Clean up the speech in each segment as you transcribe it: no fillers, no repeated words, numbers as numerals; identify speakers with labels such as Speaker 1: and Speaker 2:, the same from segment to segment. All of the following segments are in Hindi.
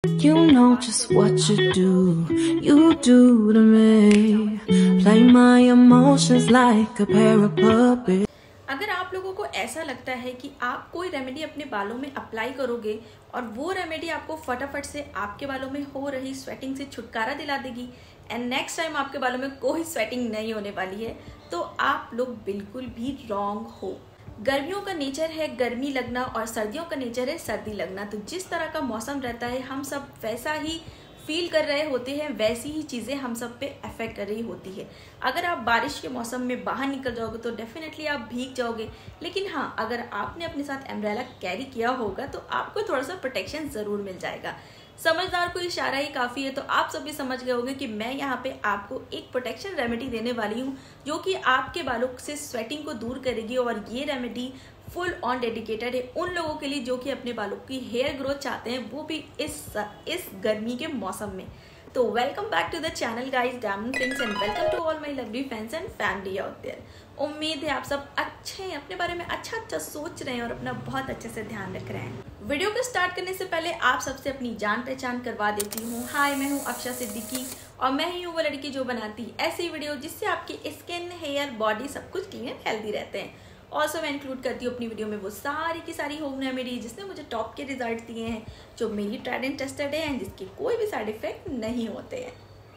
Speaker 1: You know just what you do to me. Play my emotions like a pair of puppets.
Speaker 2: अगर आप लोगों को ऐसा लगता है कि आप कोई रेमेडी अपने बालों में अप्लाई करोगे और वो रेमेडी आपको फटाफट से आपके बालों में हो रही स्वेटिंग से छुटकारा दिला देगी एंड नेक्स्ट टाइम आपके बालों में कोई स्वेटिंग नहीं होने वाली है, तो आप लोग बिल्कुल भी रॉन्ग हो। गर्मियों का नेचर है गर्मी लगना और सर्दियों का नेचर है सर्दी लगना। तो जिस तरह का मौसम रहता है हम सब वैसा ही फील कर रहे होते हैं, वैसी ही चीज़ें हम सब पे अफेक्ट कर रही होती है। अगर आप बारिश के मौसम में बाहर निकल जाओगे तो डेफिनेटली आप भीग जाओगे, लेकिन हाँ, अगर आपने अपने साथ अम्ब्रेला कैरी किया होगा तो आपको थोड़ा सा प्रोटेक्शन ज़रूर मिल जाएगा। समझदार को इशारा ही काफ़ी है। तो आप सब भी समझ गए होंगे कि मैं यहाँ पे आपको एक प्रोटेक्शन रेमेडी देने वाली हूँ जो कि आपके बालों से स्वेटिंग को दूर करेगी। और ये रेमेडी फुल ऑन डेडिकेटेड है उन लोगों के लिए जो कि अपने बालों की हेयर ग्रोथ चाहते हैं, वो भी इस गर्मी के मौसम में। तो welcome back to the channel guys, diamond friends, and welcome to all my lovely fans and family out there. उम्मीद है आप सब अच्छे हैं, अपने बारे में अच्छा सोच रहे हैं और अपना बहुत अच्छे से ध्यान रख रहे हैं। वीडियो को स्टार्ट करने से पहले आप सबसे अपनी जान पहचान करवा देती हूँ। हाय, मैं हूँ अक्षरा सिद्दीकी और मैं ही हूँ वो लड़की जो बनाती ऐसी वीडियो जिससे आपकी स्किन, हेयर, बॉडी सब कुछ क्लीन एंड हेल्दी रहते हैं। ऑल्सो मैं इंक्लूड करती हूँ अपनी वीडियो में वो सारी की सारी होम रेमेडी जिसने मुझे टॉप के रिजल्ट दिए हैं, जो मेरी ट्राइड एंड टेस्टेड है एंड जिसके कोई भी साइड इफेक्ट नहीं होते हैं।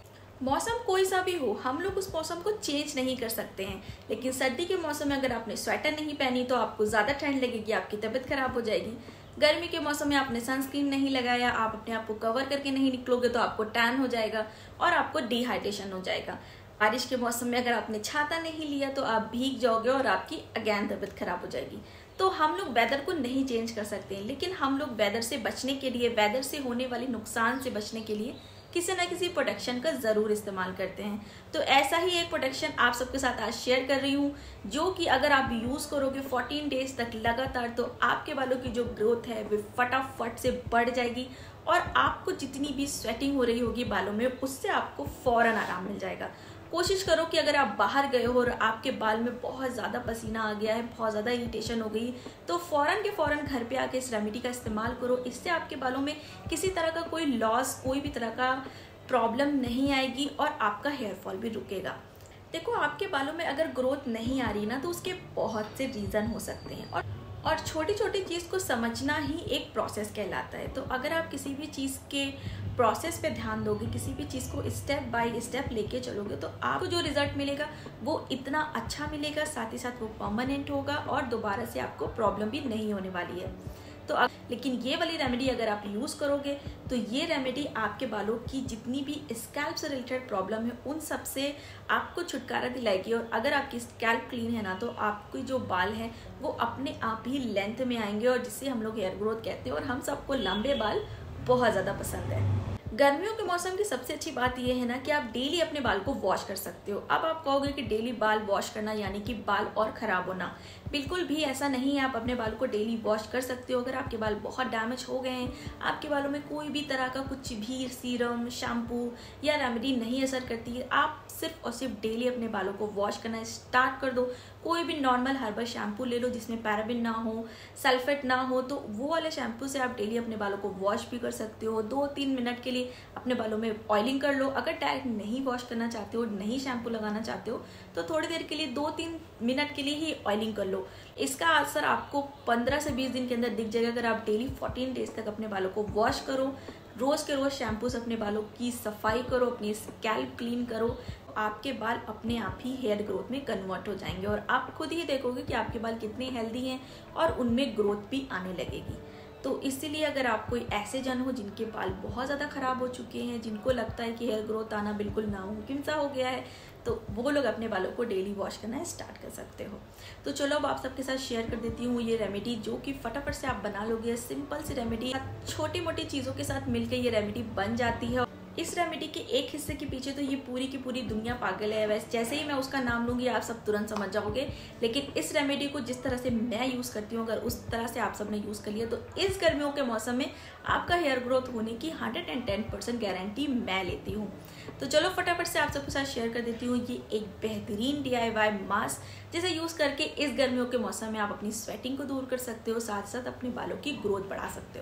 Speaker 2: मौसम कोई सा भी हो, हम लोग उस मौसम को चेंज नहीं कर सकते हैं, लेकिन सर्दी के मौसम में अगर आपने स्वेटर नहीं पहनी तो आपको ज़्यादा ठंड लगेगी, आपकी तबीयत खराब हो जाएगी। गर्मी के मौसम में आपने सनस्क्रीन नहीं लगाया, आप अपने आप को कवर करके नहीं निकलोगे तो आपको टैन हो जाएगा और आपको डिहाइड्रेशन हो जाएगा। बारिश के मौसम में अगर आपने छाता नहीं लिया तो आप भीग जाओगे और आपकी अगेन तबीयत खराब हो जाएगी। तो हम लोग वेदर को नहीं चेंज कर सकते हैं, लेकिन हम लोग वेदर से बचने के लिए, वेदर से होने वाले नुकसान से बचने के लिए किसी ना किसी प्रोटेक्शन का ज़रूर इस्तेमाल करते हैं। तो ऐसा ही एक प्रोटेक्शन आप सबके साथ आज शेयर कर रही हूँ, जो कि अगर आप यूज़ करोगे 14 डेज तक लगातार तो आपके बालों की जो ग्रोथ है वो फटाफट से बढ़ जाएगी और आपको जितनी भी स्वेटिंग हो रही होगी बालों में, उससे आपको फ़ौरन आराम मिल जाएगा। कोशिश करो कि अगर आप बाहर गए हो और आपके बाल में बहुत ज़्यादा पसीना आ गया है, बहुत ज़्यादा इरिटेशन हो गई, तो फ़ौरन के फ़ौरन घर पे आके इस रेमेडी का इस्तेमाल करो। इससे आपके बालों में किसी तरह का कोई लॉस, कोई भी तरह का प्रॉब्लम नहीं आएगी और आपका हेयर फॉल भी रुकेगा। देखो, आपके बालों में अगर ग्रोथ नहीं आ रही ना तो उसके बहुत से रीज़न हो सकते हैं और छोटी छोटी चीज़ को समझना ही एक प्रोसेस कहलाता है। तो अगर आप किसी भी चीज़ के प्रोसेस पे ध्यान दोगे, किसी भी चीज़ को स्टेप बाय स्टेप लेके चलोगे, तो आपको जो रिजल्ट मिलेगा वो इतना अच्छा मिलेगा, साथ ही साथ वो परमानेंट होगा और दोबारा से आपको प्रॉब्लम भी नहीं होने वाली है। तो लेकिन ये वाली रेमेडी अगर आप यूज़ करोगे तो ये रेमेडी आपके बालों की जितनी भी स्कैल्प से रिलेटेड प्रॉब्लम है उन सब से आपको छुटकारा दिलाएगी। और अगर आपकी स्कैल्प क्लीन है ना तो आपके जो बाल हैं वो अपने आप ही लेंथ में आएंगे, और जिससे हम लोग हेयर ग्रोथ कहते हैं, और हम सबको लंबे बाल बहुत ज़्यादा पसंद है। गर्मियों के मौसम की सबसे अच्छी बात यह है ना कि आप डेली अपने बाल को वॉश कर सकते हो। अब आप कहोगे कि डेली बाल वॉश करना यानी कि बाल और ख़राब होना, बिल्कुल भी ऐसा नहीं है। आप अपने बाल को डेली वॉश कर सकते हो। अगर आपके बाल बहुत डैमेज हो गए हैं, आपके बालों में कोई भी तरह का कुछ भी सीरम, शैम्पू या रेमेडी नहीं असर करती है, आप सिर्फ और सिर्फ डेली अपने बालों को वॉश करना स्टार्ट कर दो। कोई भी नॉर्मल हर्बल शैम्पू ले लो जिसमें पैराबिन ना हो, सल्फेट ना हो, तो वो वाले शैम्पू से आप डेली अपने बालों को वॉश भी कर सकते हो। 2-3 मिनट के लिए अपने बालों में ऑयलिंग कर लो। अगर डायरेक्ट नहीं वॉश करना चाहते हो, नहीं शैम्पू लगाना चाहते हो, तो थोड़ी देर के लिए 2-3 मिनट के लिए ही ऑयलिंग कर लो। इसका असर आपको 15 से 20 दिन के अंदर दिख जाएगा। अगर आप डेली 14 डेज तक अपने बालों को वॉश करो, रोज़ के रोज़ शैम्पू से अपने बालों की सफाई करो, अपनी स्कैल्प क्लीन करो, आपके बाल अपने आप ही हेयर ग्रोथ में कन्वर्ट हो जाएंगे और आप खुद ही देखोगे कि आपके बाल कितने हेल्दी हैं और उनमें ग्रोथ भी आने लगेगी। तो इसीलिए अगर आप कोई ऐसे जन हो जिनके बाल बहुत ज़्यादा ख़राब हो चुके हैं, जिनको लगता है कि हेयर ग्रोथ आना बिल्कुल नामुमकिन सा हो गया है, तो वो लोग अपने बालों को डेली वॉश करना स्टार्ट कर सकते हो। तो चलो अब आप सबके साथ शेयर कर देती हूँ ये रेमेडी, जो कि फटाफट से आप बना लोगे। सिंपल सी रेमेडी, छोटी मोटी चीज़ों के साथ मिलकर ये रेमेडी बन जाती है। इस रेमेडी के एक हिस्से के पीछे तो ये पूरी की पूरी दुनिया पागल है। वैसे जैसे ही मैं उसका नाम लूँगी आप सब तुरंत समझ जाओगे, लेकिन इस रेमेडी को जिस तरह से मैं यूज़ करती हूँ, अगर उस तरह से आप सब ने यूज़ कर लिया तो इस गर्मियों के मौसम में आपका हेयर ग्रोथ होने की 110% गारंटी मैं लेती हूँ। तो चलो फटाफट से आप सबके साथ शेयर कर देती हूँ ये एक बेहतरीन DIY मास्क, जिसे यूज़ करके इस गर्मियों के मौसम में आप अपनी स्वेटिंग को दूर कर सकते हो, साथ साथ अपने बालों की ग्रोथ बढ़ा सकते हो।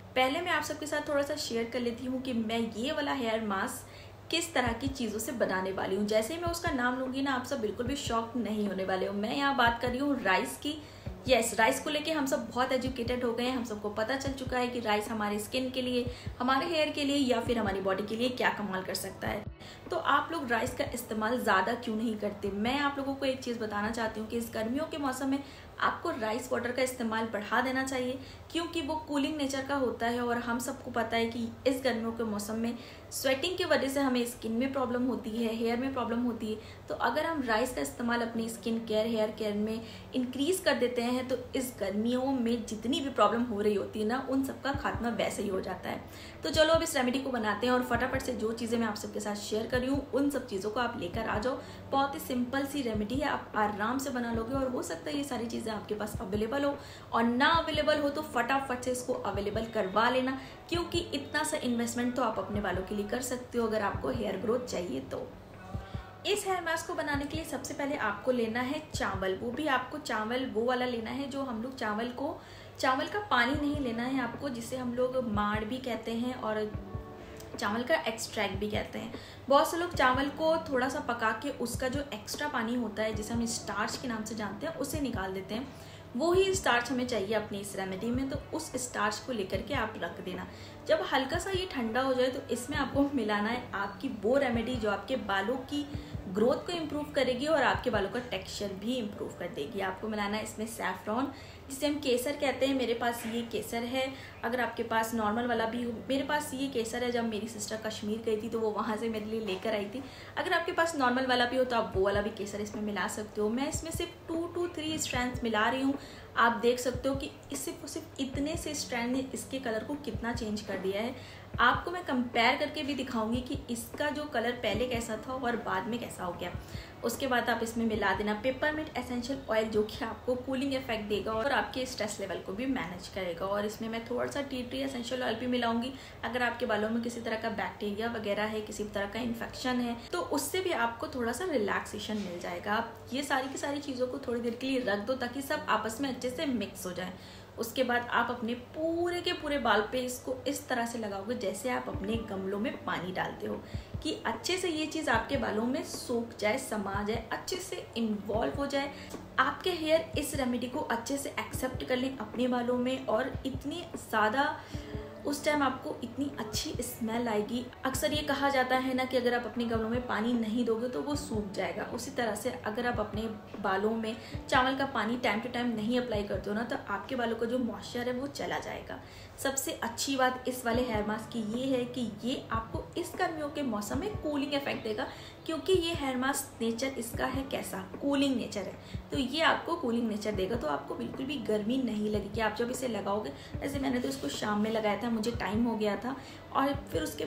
Speaker 2: पहले मैं आप सबके साथ थोड़ा सा शेयर कर लेती हूँ कि मैं ये वाला हेयर मास्क किस तरह की चीज़ों से बनाने वाली हूँ। जैसे ही मैं उसका नाम लूँगी ना, आप सब बिल्कुल भी शॉक नहीं होने वाले हो। मैं यहाँ बात कर रही हूँ राइस की। यस, राइस को लेके हम सब बहुत एजुकेटेड हो गए हैं। हम सबको पता चल चुका है कि राइस हमारे स्किन के लिए, हमारे हेयर के लिए या फिर हमारी बॉडी के लिए क्या कमाल कर सकता है। तो आप लोग राइस का इस्तेमाल ज़्यादा क्यों नहीं करते? मैं आप लोगों को एक चीज़ बताना चाहती हूँ कि इस गर्मियों के मौसम में आपको राइस वाटर का इस्तेमाल बढ़ा देना चाहिए, क्योंकि वो कूलिंग नेचर का होता है। और हम सबको पता है कि इस गर्मियों के मौसम में स्वेटिंग की वजह से हमें स्किन में प्रॉब्लम होती है, हेयर में प्रॉब्लम होती है। तो अगर हम राइस का इस्तेमाल अपनी स्किन केयर, हेयर केयर में इंक्रीज़ कर देते हैं तो इस गर्मियों में जितनी भी प्रॉब्लम हो रही होती है ना, उन सबका खात्मा वैसे ही हो जाता है। तो चलो अब इस रेमेडी को बनाते हैं और फटाफट से जो चीज़ें मैं आप सबके साथ शेयर कर रही हूँ उन सब चीज़ों को आप लेकर आ जाओ। बहुत ही सिंपल सी रेमेडी है, आप आराम से बना लोगे। और हो सकता है ये सारी चीज़ें आपके पास अवेलेबल हो, और ना अवेलेबल हो तो फटाफट से इसको अवेलेबल करवा लेना, क्योंकि इतना सा इन्वेस्टमेंट तो आप अपने बालों के लिए कर सकते हो अगर आपको हेयर ग्रोथ चाहिए तो। इस हेयर मास्क को बनाने के लिए सबसे पहले आपको लेना है चावल। वो भी आपको चावल वो वाला लेना है जो हम लोग चावल का पानी नहीं लेना है आपको, जिसे हम लोग माड़ भी कहते हैं और चावल का एक्सट्रैक्ट भी कहते हैं। बहुत से लोग चावल को थोड़ा सा पका के उसका जो एक्स्ट्रा पानी होता है, जिसे हम स्टार्च के नाम से जानते हैं, उसे निकाल देते हैं। वो ही स्टार्च हमें चाहिए अपनी इस रेमेडी में। तो उस स्टार्च को लेकर के आप रख देना। जब हल्का सा ये ठंडा हो जाए तो इसमें आपको मिलाना है आपकी वो रेमेडी जो आपके बालों की ग्रोथ को इम्प्रूव करेगी और आपके बालों का टेक्सचर भी इम्प्रूव कर देगी। आपको मिलाना है इसमें सैफरॉन, जिसे हम केसर कहते हैं। मेरे पास ये केसर है, अगर आपके पास नॉर्मल वाला भी हो। मेरे पास ये केसर है, जब मेरी सिस्टर कश्मीर गई थी तो वो वहाँ से मेरे लिए लेकर आई थी। अगर आपके पास नॉर्मल वाला भी हो तो आप वो वाला भी केसर इसमें मिला सकते हो। मैं इसमें सिर्फ 2 to 3 स्ट्रैंड्स मिला रही हूँ। आप देख सकते हो कि सिर्फ इतने से स्ट्रैंड ने इसके कलर को कितना चेंज कर दिया है। आपको मैं कंपेयर करके भी दिखाऊंगी कि इसका जो कलर पहले कैसा था और बाद में कैसा हो गया। उसके बाद आप इसमें मिला देना पेपरमिंट एसेंशियल ऑयल, जो कि आपको कूलिंग इफेक्ट देगा और आपके स्ट्रेस लेवल को भी मैनेज करेगा। और इसमें मैं थोड़ा सा टी ट्री एसेंशियल ऑयल भी मिलाऊंगी। अगर आपके बालों में किसी तरह का बैक्टीरिया वगैरह है, किसी तरह का इन्फेक्शन है, तो उससे भी आपको थोड़ा सा रिलैक्सेशन मिल जाएगा। आप ये सारी की सारी चीज़ों को थोड़ी देर के लिए रख दो ताकि सब आपस में अच्छे से मिक्स हो जाए। उसके बाद आप अपने पूरे के पूरे बाल पे इसको इस तरह से लगाओगे जैसे आप अपने गमलों में पानी डालते हो, कि अच्छे से ये चीज़ आपके बालों में सूख जाए, समा जाए, अच्छे से इन्वॉल्व हो जाए। आपके हेयर इस रेमेडी को अच्छे से एक्सेप्ट कर लें अपने बालों में, और इतनी ज़्यादा उस टाइम आपको इतनी अच्छी स्मेल आएगी। अक्सर ये कहा जाता है ना कि अगर आप अपने गमलों में पानी नहीं दोगे तो वो सूख जाएगा। उसी तरह से अगर आप अपने बालों में चावल का पानी टाइम टू टाइम नहीं अप्लाई करते हो ना, तो आपके बालों का जो मॉइस्चर है वो चला जाएगा। सबसे अच्छी बात इस वाले हेयर मास्क की ये है कि ये आपको इस गर्मियों के मौसम में कूलिंग इफेक्ट देगा, क्योंकि ये हेयर मास्क नेचर इसका है कैसा, कूलिंग नेचर है। तो ये आपको कूलिंग नेचर देगा, तो आपको बिल्कुल भी गर्मी नहीं लगेगी। आप जब इसे लगाओगे, जैसे मैंने तो इसको शाम में लगाया था, मुझे टाइम हो गया था और फिर उसके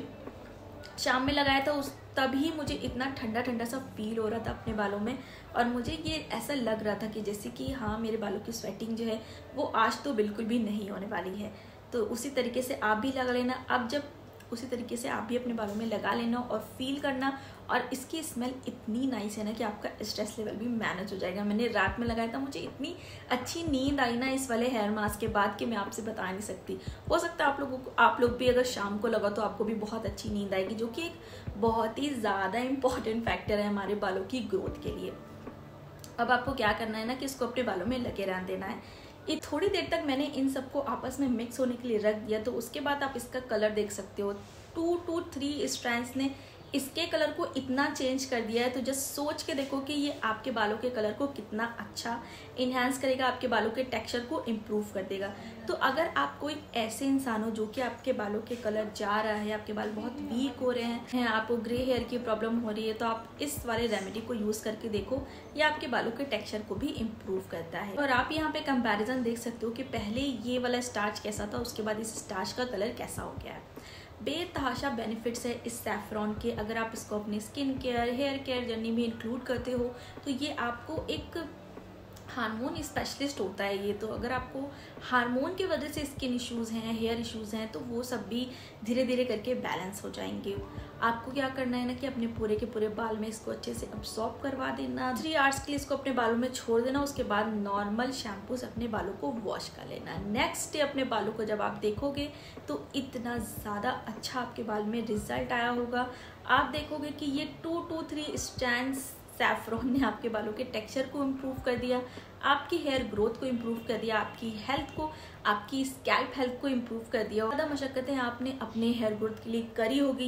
Speaker 2: शाम में लगाया था, तभी मुझे इतना ठंडा ठंडा सा फील हो रहा था अपने बालों में। और मुझे ये ऐसा लग रहा था कि जैसे कि हाँ, मेरे बालों की स्वेटिंग जो है वो आज तो बिल्कुल भी नहीं होने वाली है। तो उसी तरीके से आप भी लगा लेना। अब जब उसी तरीके से आप भी अपने बालों में लगा लेना और फील करना। और इसकी स्मेल इतनी नाइस है ना कि आपका स्ट्रेस लेवल भी मैनेज हो जाएगा। मैंने रात में लगाया था, मुझे इतनी अच्छी नींद आई ना इस वाले हेयर मास्क के बाद कि मैं आपसे बता नहीं सकती। हो सकता है आप लोग भी अगर शाम को लगा तो आपको भी बहुत अच्छी नींद आएगी, जो कि एक बहुत ही ज़्यादा इम्पॉर्टेंट फैक्टर है हमारे बालों की ग्रोथ के लिए। अब आपको क्या करना है ना कि इसको अपने बालों में लगे रहने देना है। ये थोड़ी देर तक मैंने इन सबको आपस में मिक्स होने के लिए रख दिया। तो उसके बाद आप इसका कलर देख सकते हो। 2 to 3 स्ट्रैंड्स ने इसके कलर को इतना चेंज कर दिया है। तो जस्ट सोच के देखो कि ये आपके बालों के कलर को कितना अच्छा इन्हांस करेगा, आपके बालों के टेक्सचर को इम्प्रूव कर देगा। तो अगर आप कोई ऐसे इंसान हो जो कि आपके बालों के कलर जा रहा है, आपके बाल बहुत वीक हो रहे हैं, आपको ग्रे हेयर की प्रॉब्लम हो रही है, तो आप इस वाले रेमेडी को यूज़ करके देखो। ये आपके बालों के टेक्सचर को भी इम्प्रूव करता है। और आप यहाँ पे कंपैरिजन देख सकते हो कि पहले ये वाला स्टार्च कैसा था, उसके बाद इस स्टार्च का कलर कैसा हो गया है। बेतहाशा बेनिफिट्स है इस सैफरॉन के। अगर आप इसको अपनी skin care, hair care journey में इंक्लूड करते हो तो ये आपको एक हार्मोन स्पेशलिस्ट होता है ये, तो अगर आपको हार्मोन की वजह से स्किन इश्यूज़ हैं, हेयर इश्यूज़ हैं, तो वो सब भी धीरे धीरे करके बैलेंस हो जाएंगे। आपको क्या करना है ना कि अपने पूरे के पूरे बाल में इसको अच्छे से अब्सॉर्ब करवा देना, 3 आवर्स के लिए इसको अपने बालों में छोड़ देना। उसके बाद नॉर्मल शैम्पू से अपने बालों को वॉश कर लेना। नेक्स्ट डे अपने बालों को जब आप देखोगे तो इतना ज़्यादा अच्छा आपके बाल में रिजल्ट आया होगा। आप देखोगे कि ये 2 to 3 स्ट्रैंड्स सैफरॉन ने आपके बालों के टेक्सचर को इम्प्रूव कर दिया, आपकी हेयर ग्रोथ को इम्प्रूव कर दिया, आपकी हेल्थ को, आपकी स्कैल्प हेल्थ को इम्प्रूव कर दिया। ज़्यादा मशक्क़तें आपने अपने हेयर ग्रोथ के लिए करी होगी,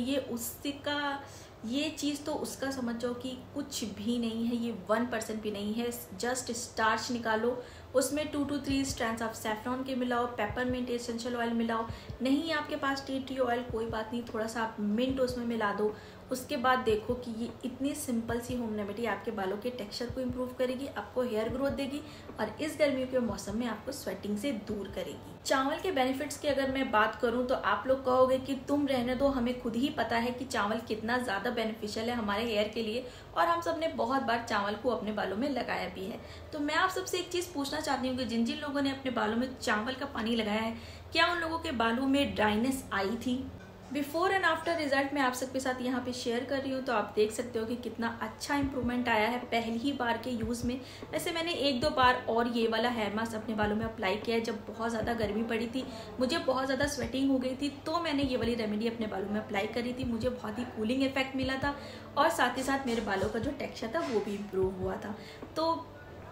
Speaker 2: ये चीज़ तो उसका समझ जाओ कि कुछ भी नहीं है, ये 1% भी नहीं है। जस्ट स्टार्च निकालो, उसमें 2 to 3 स्ट्रैंड्स आप सैफरॉन के मिलाओ, पेपरमिंट एसेंशियल ऑयल मिलाओ, नहीं आपके पास टी ट्री ऑयल कोई बात नहीं, थोड़ा सा आप मिंट उसमें मिला दो। उसके बाद देखो कि ये इतनी सिंपल सी होम रेमेडी आपके बालों के टेक्सचर को इम्प्रूव करेगी, आपको हेयर ग्रोथ देगी और इस गर्मियों के मौसम में आपको स्वेटिंग से दूर करेगी। चावल के बेनिफिट्स की अगर मैं बात करूं तो आप लोग कहोगे कि तुम रहने दो, हमें खुद ही पता है कि चावल कितना ज़्यादा बेनिफिशियल है हमारे हेयर के लिए और हम सब ने बहुत बार चावल को अपने बालों में लगाया भी है। तो मैं आप सबसे एक चीज़ पूछना चाहती हूँ कि जिन जिन लोगों ने अपने बालों में चावल का पानी लगाया है, क्या उन लोगों के बालों में ड्राइनेस आई थी? बिफोर एंड आफ्टर रिजल्ट मैं आप सबके साथ यहाँ पे शेयर कर रही हूँ, तो आप देख सकते हो कि कितना अच्छा इंप्रूवमेंट आया है पहली ही बार के यूज़ में। वैसे मैंने 1-2 बार और ये वाला हेयर मास्क अपने बालों में अप्लाई किया है जब बहुत ज़्यादा गर्मी पड़ी थी, मुझे बहुत ज़्यादा स्वेटिंग हो गई थी, तो मैंने ये वाली रेमेडी अपने बालों में अप्लाई करी थी। मुझे बहुत ही कूलिंग इफेक्ट मिला था और साथ ही साथ मेरे बालों का जो टेक्सचर था वो भी इम्प्रूव हुआ था। तो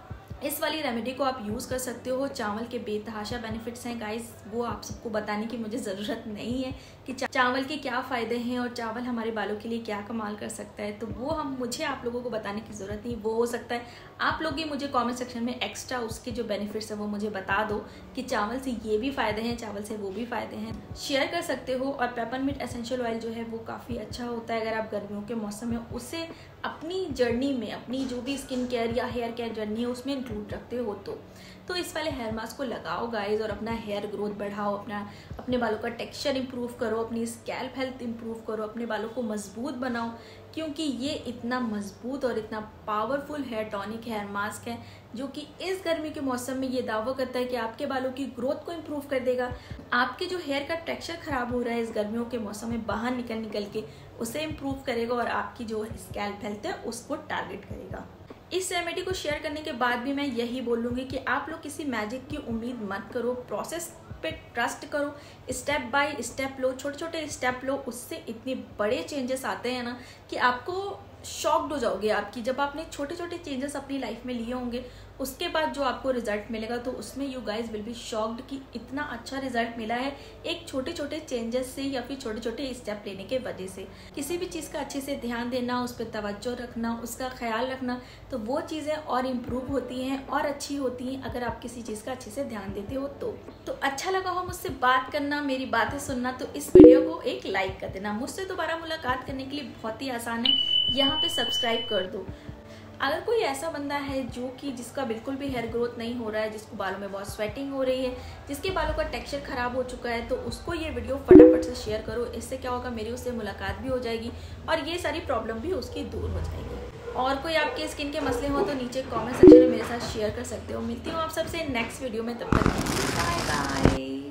Speaker 2: इस वाली रेमेडी को आप यूज़ कर सकते हो। चावल के बेतहाशा बेनिफिट्स हैं गाइस, वो आप सबको बताने की मुझे ज़रूरत नहीं है कि चावल के क्या फ़ायदे हैं और चावल हमारे बालों के लिए क्या कमाल कर सकता है, तो वो मुझे आप लोगों को बताने की ज़रूरत नहीं। वो हो सकता है आप लोग ही मुझे कमेंट सेक्शन में एक्स्ट्रा उसके जो बेनिफिट्स हैं वो मुझे बता दो कि चावल से ये भी फ़ायदे हैं, चावल से वो भी फ़ायदे हैं, शेयर कर सकते हो। और पेपरमिंट एसेंशियल ऑयल जो है वो काफ़ी अच्छा होता है अगर आप गर्मियों के मौसम में उसे अपनी जर्नी में, अपनी जो भी स्किन केयर या हेयर केयर जर्नी है उसमें इंक्लूड रखते हो तो इस वाले हेयर मास्क को लगाओ गाइज और अपना हेयर ग्रोथ बढ़ाओ, अपने बालों का टेक्सचर इंप्रूव करो, अपनी स्कैल्प हेल्थ इंप्रूव करो, अपने बालों को मजबूत बनाओ, क्योंकि ये इतना मजबूत और इतना powerful hair tonic hair mask है जो कि इस गर्मी के मौसम में ये दावा करता है कि आपके बालों की ग्रोथ को इम्प्रूव कर देगा, आपके जो हेयर का टेक्सचर खराब हो रहा है इस गर्मियों के मौसम में बाहर निकल के उसे इम्प्रूव करेगा और आपकी जो स्कैल्प हेल्थ है उसको टारगेट करेगा। इस रेमेडी को शेयर करने के बाद भी मैं यही बोलूँगी कि आप लोग किसी मैजिक की उम्मीद मत करो, प्रोसेस पे ट्रस्ट करो, स्टेप बाय स्टेप लो, छोटे छोटे स्टेप लो, उससे इतने बड़े चेंजेस आते हैं ना कि आपको शॉक्ड हो जाओगे आपकी जब आपने छोटे छोटे चेंजेस अपनी लाइफ में लिए होंगे, उसके बाद जो आपको रिजल्ट मिलेगा तो उसमें you guys will be shocked कि इतना अच्छा रिजल्ट मिला है एक छोटे छोटे चेंजेस से या फिर छोटे छोटे स्टेप लेने के वजह से। किसी भी चीज़ का अच्छे से ध्यान देना, उस पर तवज्जो रखना, उसका ख्याल रखना, तो वो चीज़ें और इम्प्रूव होती हैं और अच्छी होती हैं अगर आप किसी चीज़ का अच्छे से ध्यान देते हो तो अच्छा लगा हो मुझसे बात करना, मेरी बातें सुनना, तो इस वीडियो को एक लाइक कर देना। मुझसे दोबारा मुलाकात करने के लिए बहुत ही आसान है, यहाँ पे सब्सक्राइब कर दो। अगर कोई ऐसा बंदा है जो कि जिसका बिल्कुल भी हेयर ग्रोथ नहीं हो रहा है, जिसको बालों में बहुत स्वेटिंग हो रही है, जिसके बालों का टेक्सचर खराब हो चुका है, तो उसको ये वीडियो फटाफट से शेयर करो। इससे क्या होगा, मेरी उससे मुलाकात भी हो जाएगी और ये सारी प्रॉब्लम भी उसकी दूर हो जाएगी। और कोई आपके स्किन के मसले हो तो नीचे कमेंट सेक्शन में मेरे साथ शेयर कर सकते हो। मिलती हूँ आप सबसे नेक्स्ट वीडियो में, तब तक बाय बाय।